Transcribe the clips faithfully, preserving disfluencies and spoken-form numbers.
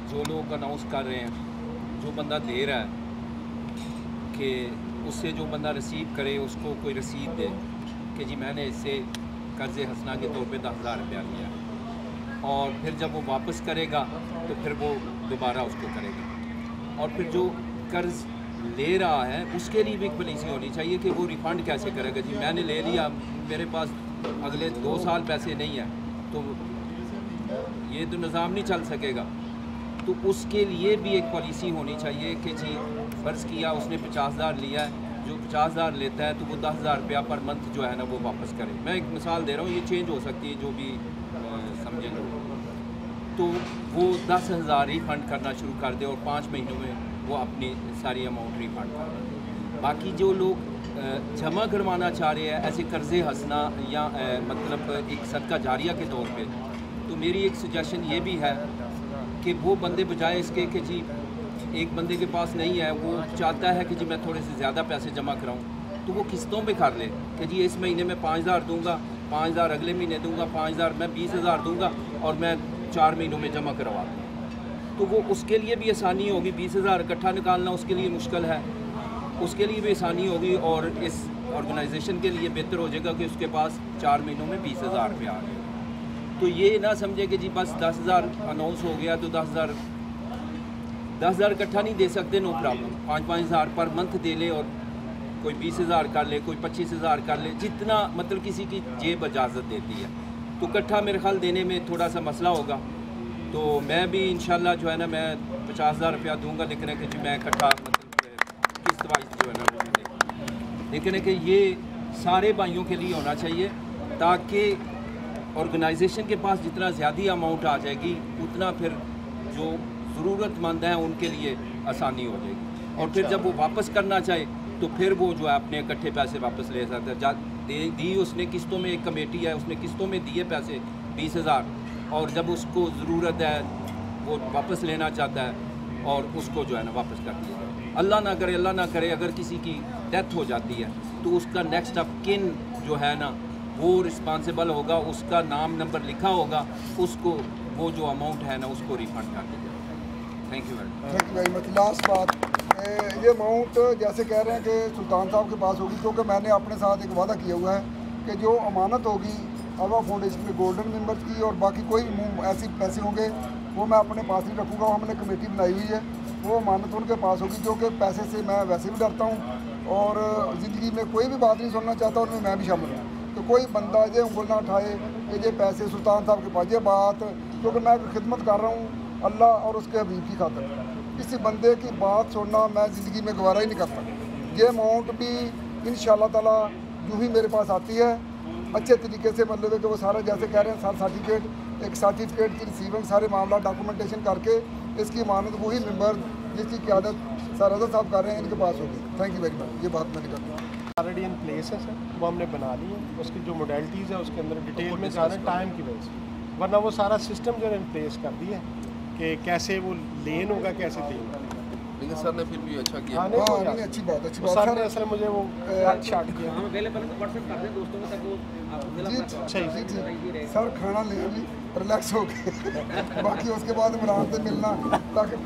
जो लोग अनाउंस कर रहे हैं, जो बंदा दे रहा है कि उससे जो बंदा रिसीव करे उसको कोई रसीद दे कि जी मैंने इससे कर्ज़ हसना के तौर पे दस हज़ार रुपया लिया, और फिर जब वो वापस करेगा तो फिर वो दोबारा उसको करेगा। और फिर जो कर्ज़ ले रहा है उसके लिए भी एक पॉलिसी होनी चाहिए कि वो रिफ़ंड कैसे करेगा। जी मैंने ले लिया, मेरे पास अगले दो साल पैसे नहीं है, तो ये तो निज़ाम नहीं चल सकेगा। तो उसके लिए भी एक पॉलिसी होनी चाहिए कि जी फ़र्ज़ किया उसने पचास हज़ार लिया है, जो पचास हज़ार लेता है तो वो दस हज़ार रुपया पर मंथ जो है ना वो वापस करे। मैं एक मिसाल दे रहा हूँ, ये चेंज हो सकती है जो भी समझेंगे, तो वो दस हज़ार रिफ़ंड करना शुरू कर दे और पाँच महीनों में वो अपनी सारी अमाउंट रिफ़ंड कर दे। बाकी जो लोग जमा करवाना चाह रहे हैं ऐसे कर्ज़े हंसना या आ, मतलब एक सदका जारिया के तौर पे, तो मेरी एक सजेशन ये भी है कि वो बंदे बजाय इसके कि जी एक बंदे के पास नहीं है, वो चाहता है कि जी मैं थोड़े से ज़्यादा पैसे जमा कराऊं, तो वो किस्तों पे कर ले कि जी इस महीने में पाँच हज़ार दूँगा, पाँच हज़ार अगले महीने दूँगा, पाँच हज़ार मैं बीस हज़ार दूँगा और मैं चार महीनों में जमा करवा दूँ। तो वो उसके लिए भी आसानी होगी, बीस हज़ार इकट्ठा निकालना उसके लिए मुश्किल है, उसके लिए भी आसानी होगी और इस ऑर्गेनाइजेशन के लिए बेहतर हो जाएगा कि उसके पास चार महीनों में बीस हज़ार रुपया आ गया। तो ये ना समझे कि जी बस दस हज़ार अनाउंस हो गया तो दस हज़ार दस हज़ार इकट्ठा नहीं दे सकते, नो प्रॉब्लम, पाँच पाँच हज़ार पर मंथ दे ले, और कोई बीस हज़ार कर ले, कोई पच्चीस हज़ार कर ले, जितना मतलब किसी की जेब इजाज़त देती है। तो इकट्ठा मेरे ख्याल देने में थोड़ा सा मसला होगा, तो मैं भी इंशाल्लाह जो है ना मैं पचास हज़ार रुपया दूँगा, लेकिन है कि जी मैं इकट्ठा मतलब किस्त वाइज जो है ना, लेकिन है कि ये सारे भाइयों के लिए होना चाहिए ताकि ऑर्गेनाइजेशन के पास जितना ज़्यादा अमाउंट आ जाएगी उतना फिर जो ज़रूरतमंद हैं उनके लिए आसानी हो जाएगी। और फिर जब वो वापस करना चाहे तो फिर वो जो है अपने इकट्ठे पैसे वापस ले सकते हैं। दे दी उसने किस्तों में, एक कमेटी है उसने किस्तों में दिए पैसे बीस हज़ार, और जब उसको ज़रूरत है वो वापस लेना चाहता है और उसको जो है ना वापस कर दिया। अल्लाह ना करे अल्लाह ना करे अगर किसी की डेथ हो जाती है तो उसका नेक्स्ट ऑफ किन जो है ना वो रिस्पॉन्सिबल होगा, उसका नाम नंबर लिखा होगा, उसको वो जो अमाउंट है ना उसको रिफ़ंड कर दिया। Thank you thank you very much. Last बात, ये अमाउंट जैसे कह रहे हैं कि सुल्तान साहब के पास होगी, क्योंकि मैंने अपने साथ एक वादा किया हुआ है कि जो अमानत होगी अवा फाउंडेशन के गोल्डन मेंबर्स की और बाकी कोई ऐसी पैसे होंगे वो मैं अपने पास नहीं रखूँगा। हमने कमेटी बनाई हुई है, वो अमानत उनके पास होगी, जो कि पैसे से मैं वैसे भी डरता हूँ और ज़िंदगी में कोई भी बात नहीं सुनना चाहता, उनमें मैं भी शामिल हूँ। तो कोई बंदा ये उंगल ना उठाए कि ये पैसे सुल्तान साहब के पास, ये बात क्योंकि मैं खिदमत कर रहा हूँ अल्लाह और उसके हबीब की खातिर, किसी बंदे की बात सुनना मैं ज़िंदगी में गवारा ही नहीं करता। ये अमाउंट भी इंशाअल्लाह ताला यूँ ही मेरे पास आती है अच्छे तरीके से, मतलब है कि वो सारा जैसे कह रहे हैं सारा सर्टिफिकेट, एक सर्टिफिकेट की रिसीविंग, सारे मामला डॉक्यूमेंटेशन करके इसकी अमानत वही मेंबर जिसकी क़यादत सर रज़ा साहब कर रहे हैं इनके पास होगी। Thank you very much. ये बात मैंने कर दी ऑलरेडी इन प्लेस है सर, वो हमने बना ली है, उसकी जो मोडेलिटीज़ है उसके अंदर डिटेल में जाना है टाइम की वजह से, वरना वो सारा सिस्टम जो है इन प्लेस कर दिया है कि कैसे वो लेन होगा, कैसे देन होगा। लेकिन सर ने फिर भी अच्छा किया। हाँ, नहीं, हाँ, नहीं, नहीं, अच्छी बात अच्छी वो बात सर सर ने असल मुझे वो शार्ट किया। हम पहले पहले तो व्हाट्सएप कर दें दोस्तों को तक वो जी सही जी जी सर, खाना ले अभी रिलैक्स हो गए बाकी उसके बाद इमरान से मिलना ताकि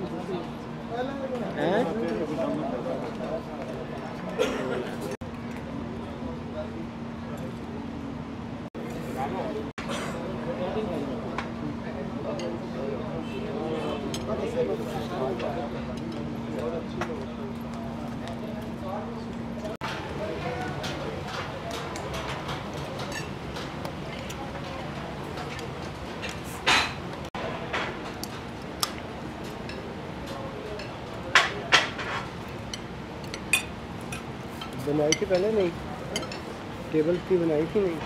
बनाई थी पहले, नहीं टेबल की बनाई थी नहीं।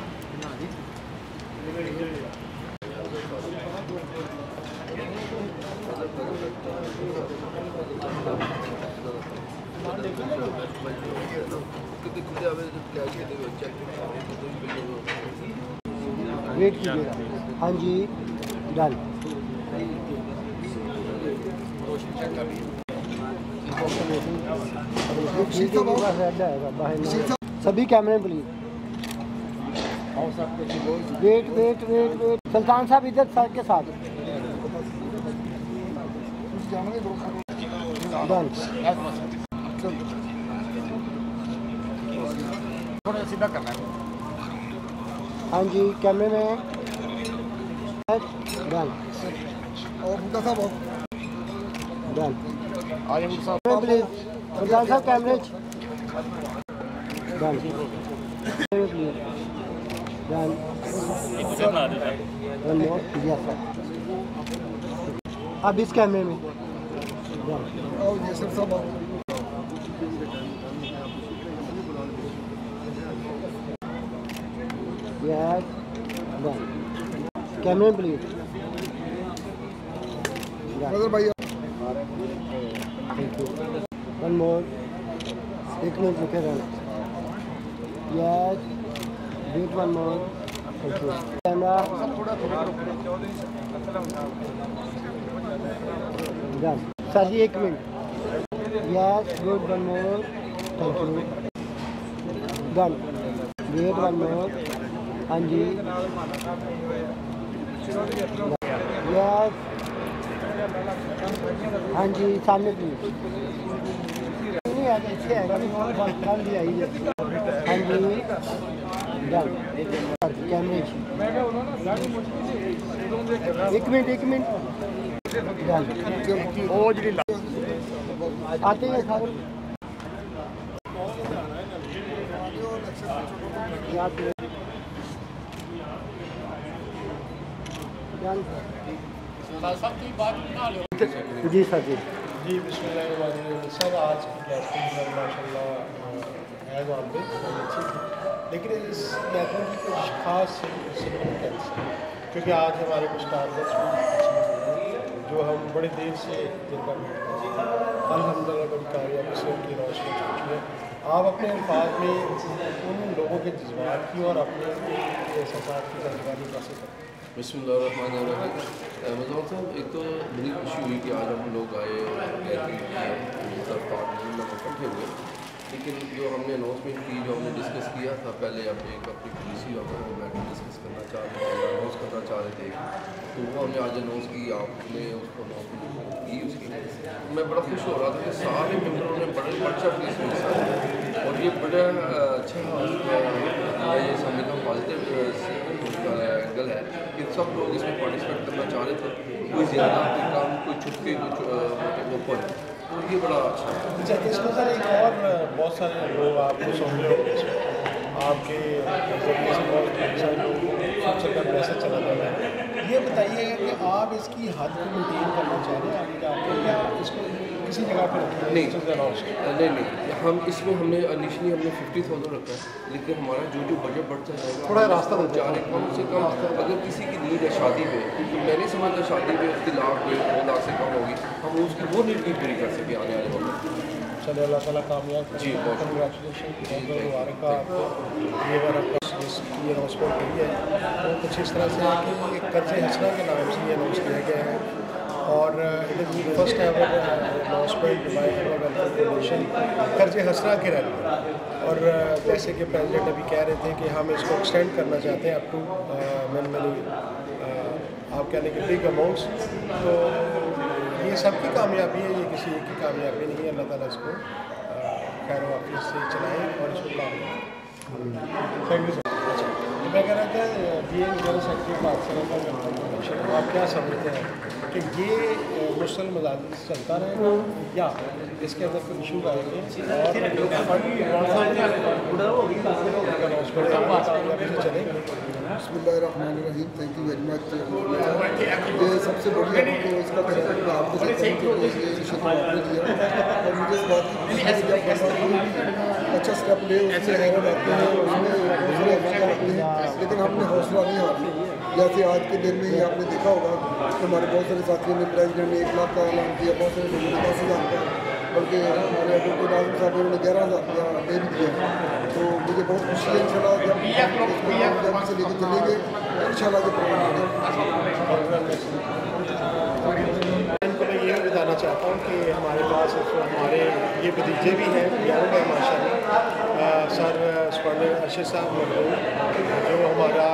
वेट कीजिएगा। हाँ जी डन। सभी कैमरे please. Wait wait wait wait Sultan Sahab इधर सर के साथ जाने दो थोड़ा सीधा करना है। हाँ जी कैमरे में डन और बुड्ढा साहब डन आ जाओ साहब। प्लीज सुल्तान साहब कैमरे done please done one more yes sir अब इस कैमरे में डन और ये सर साहब यस डन कैमरे प्लीज नजर भाई थैंक यू वन मोर एक मिनट रुके रहना yes wait one more thank you camera done sir जी एक minute yes good one more thank you done wait one more हाँ जी यस हाँ जी सामने प्लीज नहीं आगे अच्छे आएगा कल भी आई है हाँ जी डन कैमरे एक मिनट एक मिनट डन आते हैं सारे जी सर जी जी बिस्मिल्लाह सर आज की कैटरिंग सर माशाल्लाह एज ऑन डे अच्छी थी, लेकिन इस कैटरिंग की कुछ खास सिग्निफिकेंस है क्योंकि आज हमारे कुछ टारगेट्स भी अचीव हुए जो हम बड़ी देर से जिनका अल्हम्दुलिल्लाह बड़ी कामयाबी से उनकी रोशनी चुकी है। आप अपने अल्फाज में उन लोगों के जज्बात की और अपने एहसास की तर्जुमानी कैसे करें? बिस्मिल्लाहिर्रहमानिर्रहीम। अमेज़ॉन साहब, एक तो बड़ी खुशी हुई कि आज हम लोग आए और सब पार्टनर इकट्ठे हुए, लेकिन जो हमने अनाउंसमेंट की, जो हमने डिस्कस किया था पहले, हमने एक अपनी पॉलिसी और मैटर डिस्कस करना चाह रहे थे, अनाउंस करना चाह रहे थे, तो वो हमने आज अनाउंस की, आपने उसको अनाउंसमेंट की उसकी। मैं बड़ा खुश हो रहा था कि सारे मेम्बरों ने बड़े अच्छा फीस में हिस्सा लिया और ये बड़ा अच्छा ये समझना पॉजिटिव एंगल है कि सब लोग इसमें पार्टिसिपेट करना चाह रहे थे, कोई ज़्यादा कोई कम, कोई छुपके, कुछ ओपन, तो ये बड़ा अच्छा है। अच्छा, इसमें सर एक और बहुत सारे लोग आपको सुन रहे होंगे, आपके जरिए से बहुत सारे लोग सबसे कम पैसा चला जा रहा है। ये बताइएगा कि आप इसकी हद को मेंटेन करना चाह रहे हैं आगे जाके या इसको किसी जगह पर नहीं नहीं नहीं हम इसमें हमने इनिशियली हमने फिफ्टी थाउजेंड रखा है, लेकिन हमारा जो जो बजट बढ़ता जाएगा थोड़ा रास्ता जा रहे कम से कम अगर किसी की नीड है शादी में, क्योंकि मैं नहीं समझता शादी में उसकी लाख कोई दो लाख से कम होगी, हम उसकी वो नीड भी पूरी कर सकें आने वाले वक्त। चलिए अल्लाह ताला कामयाब जी, बहुत कंग्रेचुलेशन, बहुत बहुत मुबारक आपको। ये बार आपका इसकी अनाउंसमेंट हुई है तो कुछ इस तरह से है कि एक कर्ज़े हसना के नाम से ये अनाउंस किया गया है और it is first ever announcement by welfare foundation कर्ज़े हसना के रैली। और जैसे कि प्रेसिडेंट अभी कह रहे थे कि हम इसको एक्सटेंड करना चाहते हैं अप टू मैनी मैनी आप कहने के बिग अमाउंट्स, तो ये सबकी कामयाबी है, ये किसी एक की कामयाबी नहीं है। अल्लाह ताला इसको खैर वापस से चलाएँ और इसको काम थैंक यू सर। मैं कह रहा था B N general secretary Pakistan का फाउंडेशन, आप क्या समझते हैं कि ये मुसल मजाज चलता रहेगा या इसके अंदर कोई इशू आएंगे और चलेंगे? बिस्मिल्लाहिर्रहमानिर्रहीम। Thank you very much. ये सबसे बढ़िया हमको इसका तरीका आपको देखते हैं कि ये इनिशिएटिव आपने लिया और मुझे इस बात की खुशी है कि आप अच्छा स्टेप ले, उसमें हैरत आते हैं, उसमें हौसला अफजा रखते हैं, लेकिन हमने हौसला नहीं हारना। जैसे आज के दिन में ही आपने देखा होगा कि हमारे बहुत सारे साथियों ने, प्रेसिडेंट ने एक लाख का ऐलान किया, बहुत सारे लोगों ने दस हज़ार का, बल्कि हमारे एडवोकेट आजम साहब ने ग्यारह हज़ार रुपया दे भी दिया। तो मुझे बहुत खुशी है इंशाल्लाह जब इसको जब से लेकर चलेंगे इंशाल्लाह के प्रोग्राम होंगे। इनको मैं ये भी बताना चाहता हूँ कि हमारे पास हमारे ये भतीजे भी हैं, यंग है माशाल्लाह, सर स्कॉलर अर्शद साहब मरहूम, जो हमारा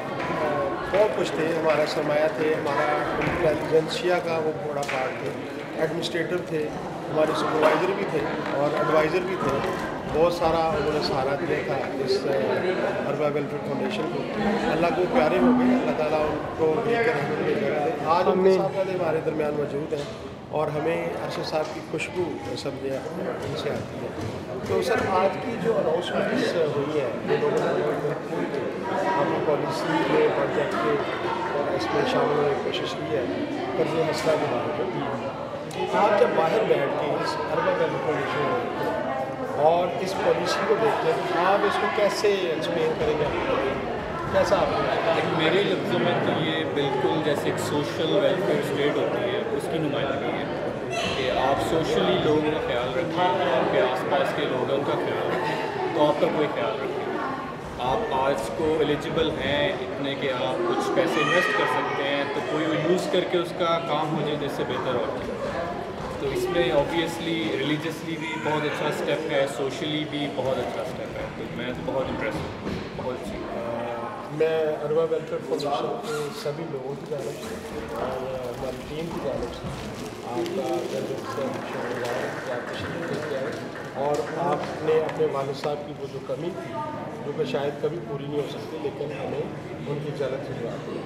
बहुत कुछ थे, हमारा सरमाया थे, हमारा इंटेलिजेंसिया का वो बड़ा पार्ट थे। एडमिनिस्ट्रेटर थे, हमारे सुपरवाइज़र भी थे और एडवाइज़र भी थे। बहुत सारा उन्होंने सहारा दिया था इस अरबा वेलफेयर फाउंडेशन को। अल्लाह को प्यारे हो गए, अल्लाह ताला उनको रहमत में जगह दे। आज उनके साथ हमारे दरमियान मौजूद हैं और हमें अरशद साहब की खुशबू समझे उनसे आती है। तो सर आज की जो अनाउंसमेंट्स हुई है वो लोगों ने अपनी पॉलिसी में प्रोजेक्ट और इसमें शामिल होने की कोशिश की है कर्ज हंसना के बारे में। आप जब बाहर बैठ के इस अरबा वेलफेयर फाउंडेशन और इस पॉलिसी को देखते हैं, आप इसको कैसे एक्सप्लेन करेंगे? कैसा आप मेरे लफ्ज़ों में तो ये बिल्कुल जैसे एक सोशल वेलफेयर स्टेट होती है उसकी नुमाइंदगी है कि आप सोशली लोगों का ख्याल रखें, आपके आसपास के लोगों का ख्याल रखें, तो आपका कोई ख्याल रखें। आप आज को एलिजिबल हैं इतने कि आप कुछ पैसे इन्वेस्ट कर सकते हैं, तो कोई यूज़ करके उसका काम हो जाए जिससे बेहतर हो। तो इसमें ऑब्वियसली रिलीजियसली भी बहुत अच्छा स्टेप है, सोशली भी बहुत अच्छा स्टेप है। तो मैं तो बहुत इम्प्रेस हूँ, बहुत अच्छी। मैं अरबा वेलफेयर फाउंडेशन के सभी लोगों की जानब से और हमारी टीम की जानब से आपका शुक्रगुजार कि आप तशरीफ़ लेके आए और आपने अपने वालिद साहब की वो जो कमी थी जो कि शायद कभी पूरी नहीं हो सकती, लेकिन हमें उनकी जरूरत से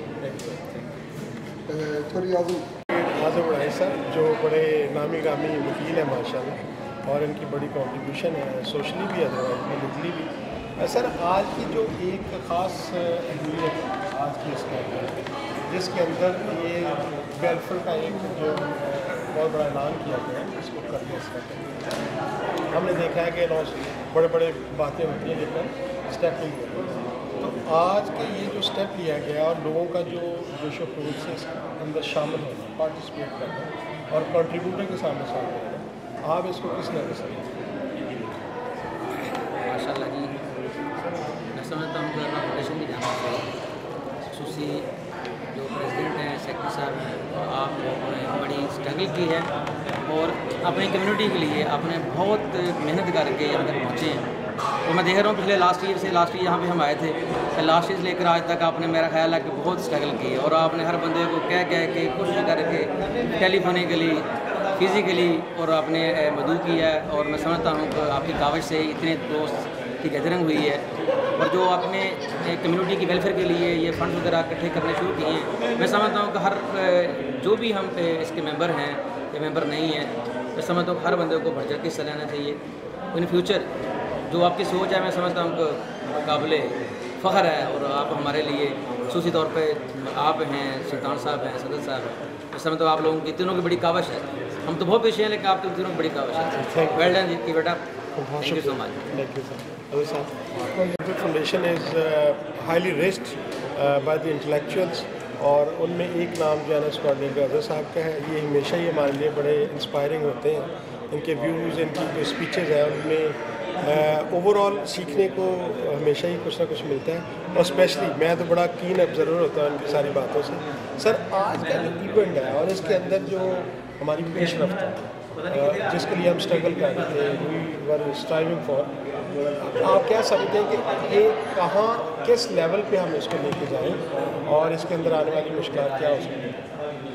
थैंक यू। थोड़ी आजम आजम उड़ाई साहब जो बड़े नामी गामी वकील हैं माशाल्लाह और इनकी बड़ी कंट्रीब्यूशन है सोशली भी, अदरवाइज भी, लीगली भी। सर आज की जो एक ख़ास अहमियत आज की इसका जिसके अंदर ये वेलफेयर का एक जो बहुत बड़ा ऐलान किया गया है इसको करने से हमने देखा है कि बड़े बड़े बातें होती हैं लेकिन स्टेप नहीं होते। तो आज के ये जो स्टेप लिया गया और लोगों का जो जोशो खरूज से इसके अंदर शामिल होना, पार्टिसिपेट करना और कंट्रीब्यूटर के सामने शामिल होना, आप इसको किस तरह से माशाल्लाह जी, मैं समझता हूँ कि अरबा फाउंडेशन की जाना चाहिए। खुसूसी जो प्रेसिडेंट हैं, सेक्रेटरी साहब हैं, आप लोगों ने बड़ी स्ट्रगल की है और अपनी कम्युनिटी के लिए आपने बहुत मेहनत करके यहाँ तक पहुँचे हैं। तो मैं देख रहा हूँ पिछले लास्ट ईयर से लास्ट ईयर यहाँ पे हम आए थे, लास्ट ईयर से लेकर आज तक आपने मेरा ख्याल है कि बहुत स्ट्रगल की और आपने हर बंदे को कह कह के कोशिश करके टेलीफोनिकली फिज़िकली और आपने मदद किया है। और मैं समझता हूँ कि आपकी कावज से इतने दोस्त की गैदरिंग हुई है और जो आपने कम्युनिटी की वेलफेयर के लिए ये फंड वगैरह इकट्ठे करने शुरू किए हैं। मैं समझता हूँ कि हर जो भी हम इसके मेंबर हैं या मेंबर नहीं हैं, मैं समझता हूँ हर बंदे को बढ़ चढ़ के हिस्सा लेना चाहिए। इन फ्यूचर जो आपकी सोच है मैं समझता हूँ कि काबिल फ़ख्र है और आप हमारे लिए खसूसी तौर पे आप हैं, सुल्तान साहब हैं, सदर साहब हैं, मैं समझता हूँ आप लोगों की तीनों की बड़ी कावश है। हम तो बहुत पीछे हैं लेकिन आप तो तीनों की बड़ी कावश है। वेल डन जी की बेटा, thank you so much. Thank you, sir. The foundation is uh, highly raised uh, by the intellectuals और उनमें एक नाम जो है ना कोऑर्डिनेटर अजहर साहब का है। ये हमेशा ही हमारे लिए बड़े इंस्पायरिंग होते हैं। इनके व्यूज़, इनकी जो स्पीचेज़ हैं उनमें ओवरऑल uh, सीखने को हमेशा ही कुछ ना कुछ मिलता है और स्पेशली मैं तो बड़ा कीन ऑब्जर्वर होता हूँ इनकी सारी बातों से। सर आज का जो इवेंट है और इसके अंदर जो हमारी पेश रफ्त है जिसके लिए हम स्ट्रगल कर रहे थे, वी वर स्ट्राइविंग फॉर, आप क्या समझते हैं कि ये कहाँ किस लेवल पे हम इसको लेके जाएं और इसके अंदर आने वाली मुश्किलात क्या हो सकती है?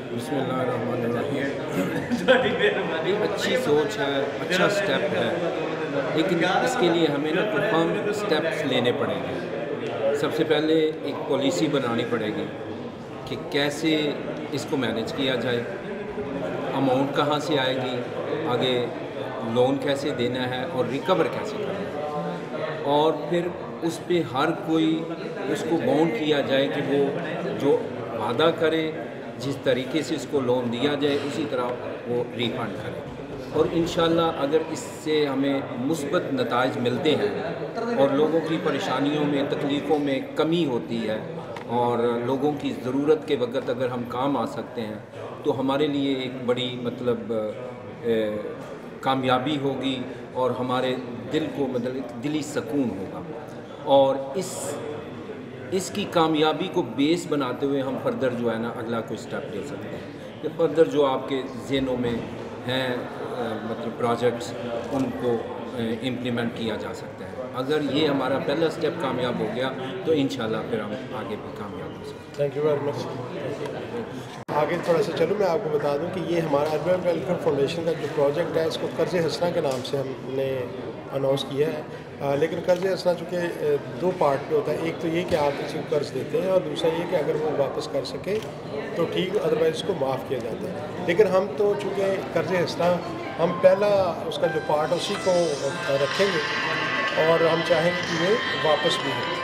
बिस्मिल्लाहिर्रहमानिर्रहीम। अच्छी सोच है, अच्छा स्टेप है, लेकिन इसके लिए हमें ना प्रोफार्म स्टेप्स लेने पड़ेंगे। सबसे पहले एक पॉलिसी बनानी पड़ेगी कि कैसे इसको मैनेज किया जाए, अमाउंट कहाँ से आएगी, आगे लोन कैसे देना है और रिकवर कैसे करना है, और फिर उस पर हर कोई उसको बाउंड किया जाए कि वो जो वादा करे जिस तरीके से इसको लोन दिया जाए उसी तरह वो रिफंड करे। और इंशाल्लाह अगर इससे हमें मुस्बत नताइज मिलते हैं और लोगों की परेशानियों में, तकलीफ़ों में कमी होती है और लोगों की ज़रूरत के वक़्त अगर हम काम आ सकते हैं तो हमारे लिए एक बड़ी मतलब ए, कामयाबी होगी और हमारे दिल को मतलब एक दिली सुकून होगा। और इस इसकी कामयाबी को बेस बनाते हुए हम फर्दर जो है ना अगला कोई स्टेप ले सकते हैं कि फर्दर जो आपके ज़हनों में हैं मतलब प्रोजेक्ट्स उनको इम्प्लीमेंट किया जा सकता है। अगर ये हमारा पहला स्टेप कामयाब हो गया तो इंशाल्लाह फिर हम आगे भी कामयाब हो सकते हैं। Thank you very much. आगे थोड़ा सा चलूँ, मैं आपको बता दूं कि ये हमारा अर्बन वेलफेयर फाउंडेशन का जो प्रोजेक्ट है इसको कर्ज़ हसना के नाम से हमने अनाउंस किया है। आ, लेकिन कर्ज़ हसना चूँकि दो पार्ट पे होता है, एक तो ये कि आप किसी को कर्ज़ देते हैं और दूसरा ये कि अगर वो वापस कर सके तो ठीक, अदरवाइज़ उसको माफ़ किया जाता है। लेकिन हम तो चूँकि कर्ज़ हसना हम पहला उसका जो पार्ट उसी को रखेंगे और हम चाहेंगे कि ये वापस भी हो।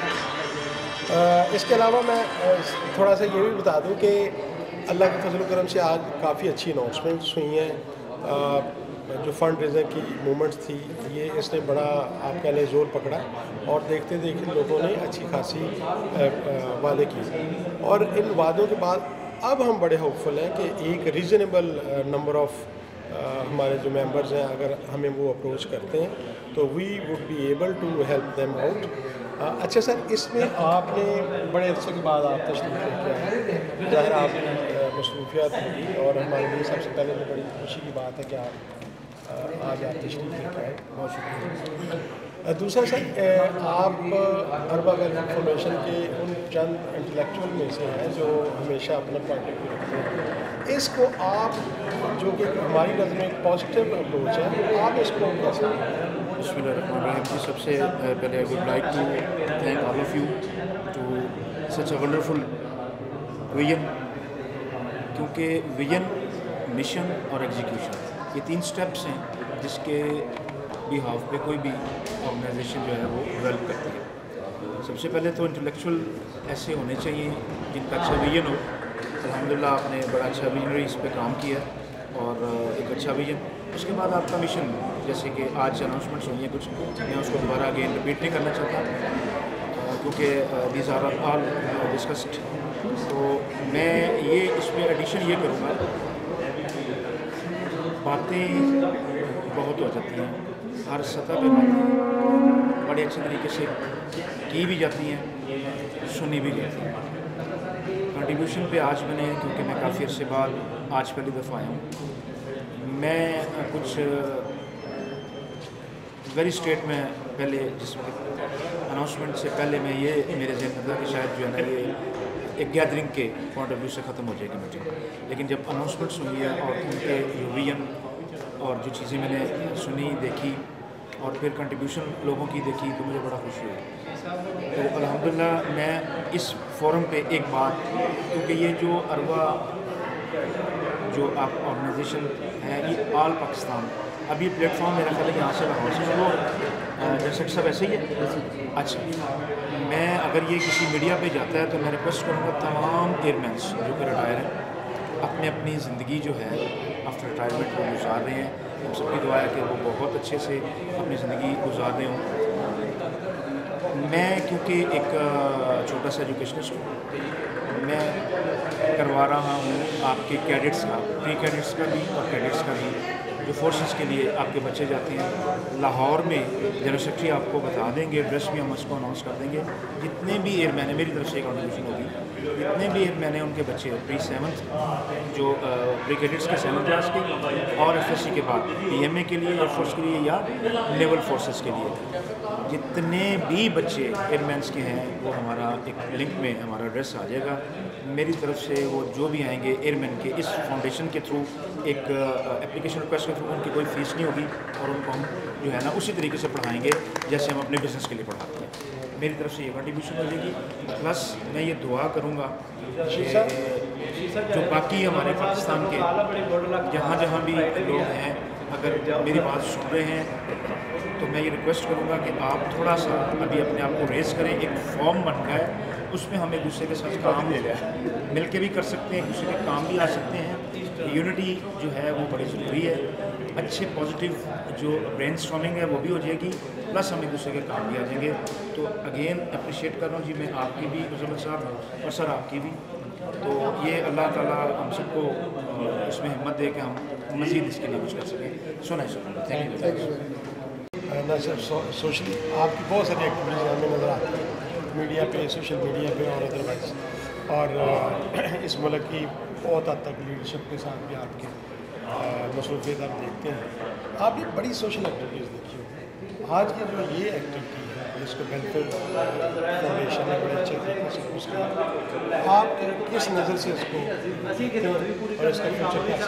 इसके अलावा मैं थोड़ा सा ये भी बता दूं कि अल्लाह के फजल करम से आज काफ़ी अच्छी अनाउंसमेंट्स हुई हैं। जो फंड रेजर की मूवमेंट्स थी ये इसने बड़ा आप कह लें ज़ोर पकड़ा और देखते देखते लोगों ने अच्छी खासी वादे किए और इन वादों के बाद अब हम बड़े होपफुल हैं कि एक रीज़नेबल नंबर ऑफ़ हमारे जो मेंबर्स हैं अगर हमें वो अप्रोच करते हैं तो we would be able to help them out. अच्छा सर, इसमें आपने बड़े अरसे के बाद आप तशरीफ़ लेके आए, ज़ाहिर आपकी मसरूफियात होगी और हमारे लिए सबसे पहले तो बड़ी खुशी की बात है कि आप आज आप तशरीफ़ लेके आए, बहुत शुक्रिया। दूसरा सर, आप अर्बन वेलफेयर फाउंडेशन के उन चंद इंटेलेक्चुअल में से हैं जो हमेशा अपना पॉइंट ऑफ व्यू रखते हैं। इसको आप जो कि हमारी नज़र में एक पॉजिटिव अप्रोच है, आप इसको कैसे बिस्मिल्लाहिर्रहमानिर्रहीम। सबसे पहले I would like to thank all of you to such a wonderful vision, क्योंकि विजन, मिशन और एग्जीक्यूशन ये तीन स्टेप्स हैं जिसके बिहाफ पे कोई भी ऑर्गेनाइजेशन जो है वो डेवलप करती है। सबसे पहले तो इंटेलेक्चुअल ऐसे होने चाहिए जिनका अच्छा विजन हो। अल्हम्दुलिल्लाह आपने बड़ा अच्छा विजनरी इस पर काम किया और एक अच्छा विजन। उसके बाद आपका मिशन, जैसे कि आज अनाउंसमेंट्स हुई हैं कुछ, मैं उसको दोबारा अगेन रिपीट नहीं करना चाहता क्योंकि दीज आर ऑल डिस्कस्ड। तो मैं ये इसमें एडिशन ये करूँगा, बातें बहुत हो जाती हैं, हर सतह पे बातें बड़े अच्छे तरीके से की भी जाती हैं, सुनी भी जाती हैं। कंट्रीब्यूशन पे आज मैंने, क्योंकि मैं काफ़ी अर्से बाद आज पहली दफ़ा आया हूँ, मैं कुछ वेरी स्टेट में पहले जिस अनाउंसमेंट से पहले मैं ये मेरे जहन में था कि शायद जो है ना ये एक गैदरिंग के पॉइंट ऑफ व्यू से ख़त्म हो जाएगी मीटिंग, लेकिन जब अनाउंसमेंट्स हुई है और उनके विजन और जो चीज़ें मैंने सुनी, देखी और फिर कंट्रीब्यूशन लोगों की देखी तो मुझे बड़ा खुशी हुई। तो अल्हम्दुलिल्लाह मैं इस फोरम पे एक बात, क्योंकि ये जो अरवा जो आप ऑर्गेनाइजेशन है ये ऑल पाकिस्तान, अभी प्लेटफॉर्म मेरा ख्याल है यहाँ से लाहौर से शुरू हो, जैसे सब ऐसे ही है। अच्छा, मैं अगर ये किसी मीडिया पे जाता है तो मैं रिक्वेस्ट करूँगा तमाम एयरमैन्स जो कि रिटायर हैं, अपने अपनी ज़िंदगी जो है आफ्टर रिटायरमेंट वो गुजार रहे हैं, हम सबकी दुआ है कि वो बहुत अच्छे से अपनी ज़िंदगी गुजार रहे हों। मैं क्योंकि एक छोटा सा एजुकेशनिस्ट हूँ, मैं करवा रहा हूँ आपके कैडेट्स का, प्री कैडेट्स का भी और कैडेट्स का भी, जो फोर्सेस के लिए आपके बच्चे जाते हैं। लाहौर में जनरल सेक्रेटरी आपको बता देंगे, एड्रेस भी हम उसको अनाउंस कर देंगे। जितने भी एयरमैन है, मेरी तरफ से एक कंट्रीब्यूशन होगी, जितने भी एयरमैन हैं उनके बच्चे प्री सेवन्थ, जो प्री कैडेट्स के सेवन्थ क्लास के और एफ एस सी के बाद पी एम ए के लिए, एयरफोर्स के लिए या नेवल फोर्सेस के लिए, जितने भी बच्चे एयरमैन्स के हैं वो हमारा एक लिंक में हमारा एड्रेस आ जाएगा। मेरी तरफ से वो जो भी आएंगे एयरमैन के इस फाउंडेशन के थ्रू एक एप्लीकेशन रिक्वेस्ट के थ्रू, उनकी कोई फ़ीस नहीं होगी और उनको हम जो है ना उसी तरीके से पढ़ाएंगे जैसे हम अपने बिज़नेस के लिए पढ़ाते हैं। मेरी तरफ से ये कंट्रीब्यूशन मिलेगी। प्लस मैं ये दुआ करूँगा कि जो बाकी हमारे पाकिस्तान के जहाँ जहाँ भी लोग हैं, अगर मेरी बात सुन रहे हैं तो मैं ये रिक्वेस्ट करूँगा कि आप थोड़ा सा अभी अपने आप को रेस करें। एक फॉर्म बन गया है, उसमें हम एक दूसरे के साथ काम मिल के भी कर सकते हैं, एक दूसरे के काम भी आ सकते हैं। यूनिटी जो है वो बड़ी ज़रूरी है। अच्छे पॉजिटिव जो ब्रेन स्टॉर्मिंग है वो भी हो जाएगी, प्लस हम एक दूसरे के काम भी आ जाएंगे। तो अगेन अप्रिशिएट कर रहा हूँ जी मैं आपकी भी, मुजम्मिल साहब, और सर आपकी भी। तो ये अल्लाह ताला हम सबको इसमें हिम्मत दे के हम मज़ीद इसके लिए कुछ कर सकें। सुना है, थैंक यू। न सिर्फ सोशली आपकी बहुत सारी एक्टिविटीज़ हमें नज़र आती हैं मीडिया पे, सोशल मीडिया पे और अदरवाइज, और इस मुल्क की बहुत हद तक लीडरशिप के साथ भी आपके मसरूफियत आप देखते हैं। आप ये बड़ी सोशल एक्टिविटीज़ देखी होगी। आज की जो ये एक्टिविटी है, जिसको वेलफेयर फाउंडेशन ने बड़े अच्छे तरीके से उसका आप किस नज़र से इसको और इसका फ्यूचर कैसे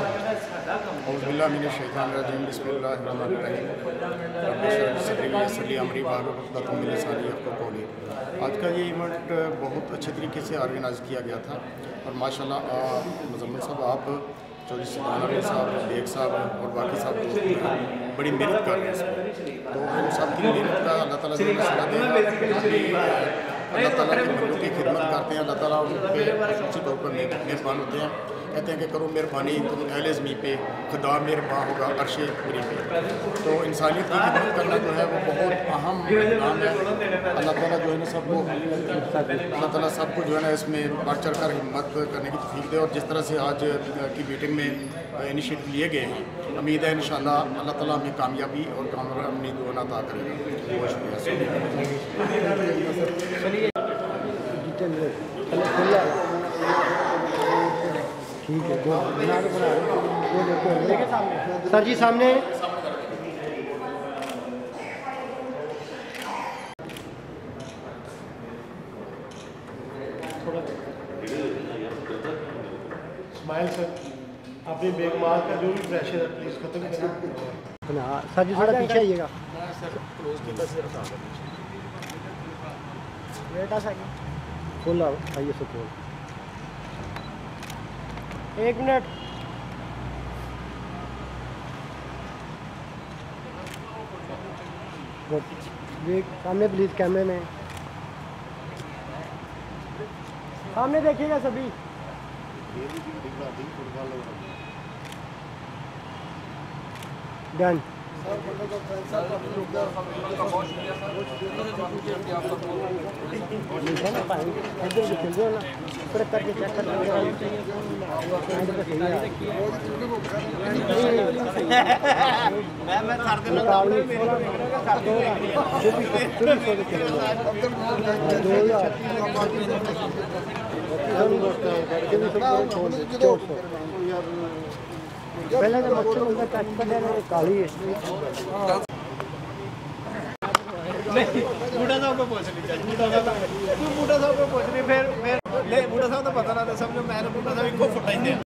आज का ये इवेंट बहुत अच्छे तरीके से ऑर्गेनाइज़ किया गया था और माशाल्लाह मुज़म्मिल साहब, आप चौधरी सुल्तान साहब, बेग साहब और बाकी साहब बड़ी मेहनत कर रहे हैं इसमें, तो उन सब की मेहनत का अल्लाह ताला जो नशा देगा। अल्लाह ताला के बंदों की खिदमत करते हैं, अल्लाह ताला उन पर ख़ुशी तौर पर मेहरबान होते हैं। कहते हैं कि करो मेहरबानी तुम अहले ज़मीं पे, खुदा मेहरबान होगा अर्शे करी पे। तो इंसानियत की खिदमत करना जो है वो बहुत अहम काम है। अल्लाह ताला जो है ना सबको अल्लाह ताला सबको जो है ना इसमें बढ़ चढ़ कर हिम्मत करने की तौफीक दे। और जिस तरह से आज की मीटिंग में इनिशिएटिव लिए गए हैं, उम्मीद है इंशाअल्लाह अल्लाह ताला हमें कामयाबी और कामयाबी जो है ना अता करेगा। बहुत शुक्रिया। ठीक है, जो बना के बना वो देखो लेके सामने सर जी सामने स्माइल सर, अपनी बेगमाल का जो भी प्रेशर है प्लीज़ खत्म करें। सर जी थोड़ा पीछे आइएगा। बेटा सा खोल आओ, आइए सर खोल। एक मिनट देख सामने प्लीज, कैमरे में सामने देखिएगा सभी। डन। पहले तो बच्चे उनका टच कर देना काली है। नहीं, बूढ़ा साहब को पूछनी चाहिए। बूढ़ा साहब तू बूढ़ा साहब को पूछनी, फिर फिर ले बूढ़ा साहब तो पता ना था, समझो मैंने बूढ़ा साहब को फुटाई दिया।